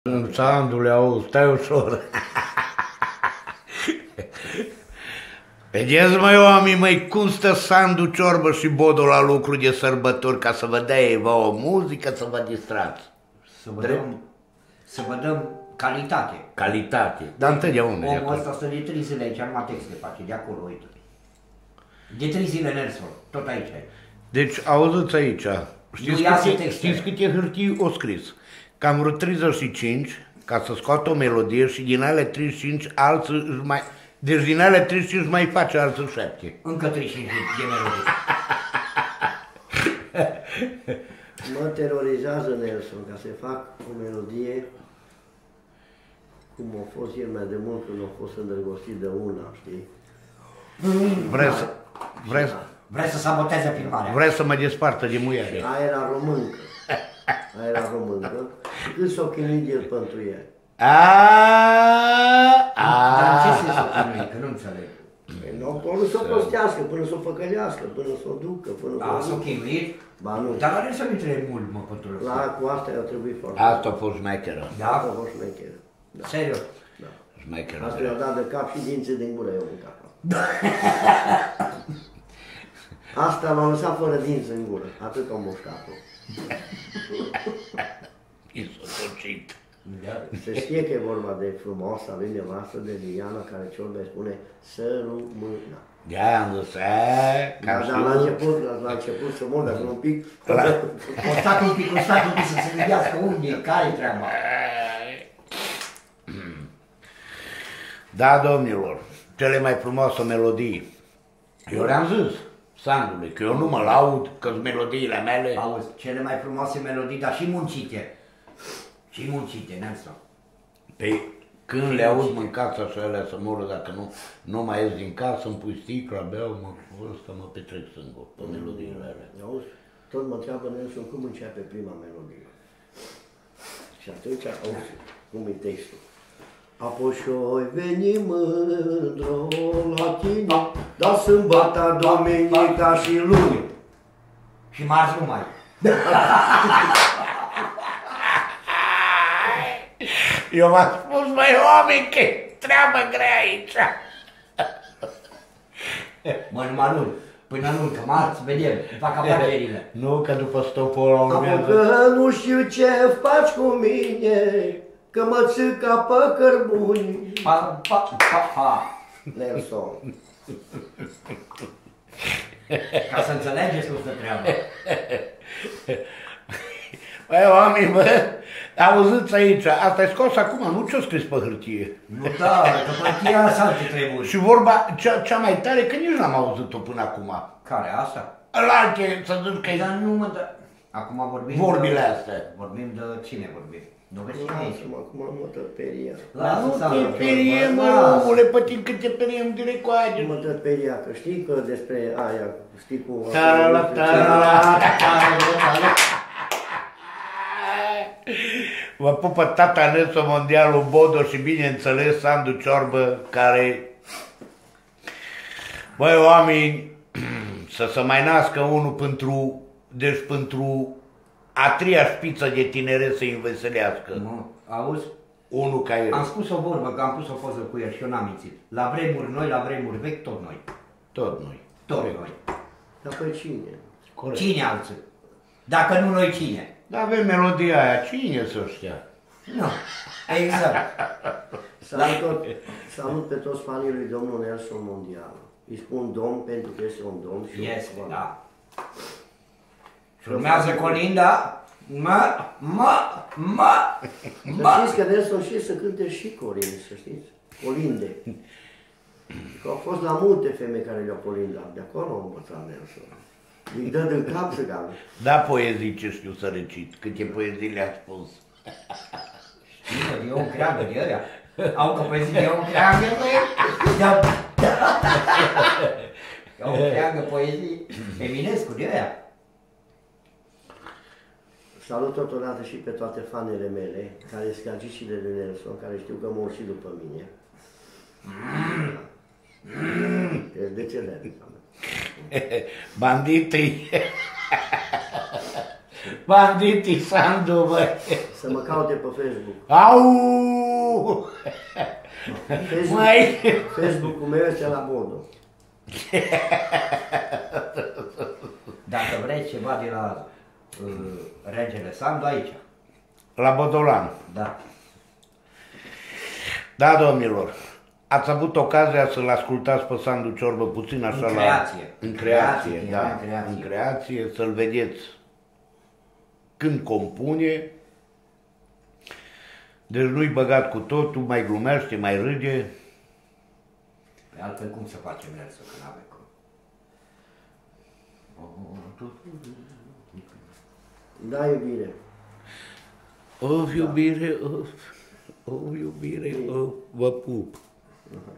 Sandule, auzi, stai ușor. Vedeți, măi, oameni, măi, cum stă Sandu, Ciorbă și Bodo la lucru de sărbători, ca să vă dea o muzică, să vă distrați. Să vă dăm calitate. Calitate, dar întotdeauna. Omul ăsta stă de 3 zile aici, numai texte face, de acolo, uite. De 3 zile Nelson, tot aici. Deci, auziți aici, știți câte hârtii o scris? Cam vreo 35, ca să scoată o melodie și din alea 35 alții își mai... Deci din alea 35 mai face alții 7. Încă 35 de melodii. Mă terorizează Nelson ca să fac o melodie cum a fost el mai de mult când a fost îndrăgostit de una, știi? Vreți să saboteze filmarea. Vreți să mă despartă de muiere. Aia era româncă. Aia era româncă. Și cât s-o chinuit el pentru ea. Dar ce se s-o chinuit? Că nu înțeleg. Până s-o prostească, până s-o păcălească, până s-o ducă, până s-o... S-o chinuit? Ba nu. Dar are să nu trebuie mult, mă, pentru ăsta. Cu asta i-a trebuit foarte. Asta a fost șmecheră. Da? Asta a fost șmecheră. Serios? Da. Șmecheră. Asta i-a dat de cap și dinții din gură eu în cap. Asta l-a lăsat fără dinți în gură, atât a mușcat-o. I s-a tocit. Se știe că e vorba de frumos, avem nevastă de Liliana, care Ciorbă spune să rămână. De-aia am zis, Dar la început să mor, dacă un pic... O stat un pic să se gândească unde, care-i treaba. Da, domnilor, cele mai frumoase melodii. Eu le-am zis, Sandule, că eu nu mă laud, că-s melodiile mele. Auzi, cele mai frumoase melodii, dar și muncite. Și muncite, Nelson. Păi, când le aud mâncați așa alea să moră, dacă nu mai ies din casă, îmi pui sticla, beau, ăsta mă petrec singur pe melodiile alea. Auzi, tot mă întreabă Nelson cum începe prima melodie. Și atunci, auzi, cum e textul. Apoi veni mândro la tine, dar sâmbătă, duminica și luni. Și marți numai. Eu v-am spus, măi, oameni, că treabă grea aici. Mă, numai luni. Până luni, că marți, vedem, fac afacerile. Nu, că după stopul ăla urmează. Că nu știu ce faci cu mine, că mă ții ca pe cărbuni. Nelson. Ca să înțelegeți cum stă treaba. Băi, oameni, bă, auziți aici, asta e scos acum, nu ce-o scris pe hârtie. Nu, da, că hârtia s-a alte treburi. Și vorba cea mai tare, că nici n-am auzit-o până acum. Care, asta? Alte, să zici că e... Dar nu mă dă... Acum vorbim vorbile astea. Vorbim de cine vorbim? Nu vezi cine e? Acum mă tăperia. Nu te perie, mă, omule, pe timp când te periem direct cu aia. Mă tăperia, că știi că despre aia, știi cu... Vă pupă tata Nelson Mondialul Bodo și bineînțeles Sandu Ciorbă, care... Băi, oameni, să se mai nască unul pentru... Deci pentru a treia șpiță de tineret să-i înveselească. Nu, auzi? Unul ca el. Am spus o vorbă, că am pus o poză cu el și eu n-am mințit. La vremuri noi, la vremuri vechi, tot noi. Tot noi. Tot noi. Dar pe cine? Corect. Cine alții? Dacă nu noi, cine? Dar avem melodia aia, cine să știa? Nu, exact. Salut pe toți fanii lui domnul Nelson Mondial. Îi spun domn pentru că este un domn și Este, da. Și urmează Colinda. Să știți că Nelson știe să cânte și colinde, să știți? Colinde. Că au fost la multe femei care le-au colindat. De acolo au învățat Nelson. Îi dă din cap să gavă. Da, poezii ce știu să recit. Câte poezii le-a spus. Știi, eu întreagă de ăia. Au că poezie, eu întreagă, băi. Eu întreagă poezii Eminescu de ăia. Salut totodată și pe toate fanele mele, care sunt scagicile de Nelson, care știu că mor și după mine. De ce le Banditii. Banditii Sandu, băi. Să mă caute pe Facebook. Au! Mai... Facebook-ul meu este la Bodo. Dacă vrei ceva de la regele Sandu, aici. La Bodolan. Da. Da, domnilor. Ați avut ocazia să-l ascultați pe Sandu Ciorbă puțin așa În creație. În creație, Creație, da. în creație. În creație, să-l vedeți când compune. Deci nu-i băgat cu totul, mai glumește, mai râde. Pe altfel cum să facem mersul când avem cum? Da, iubire. Of, iubire, of, iubire, of, vă pup.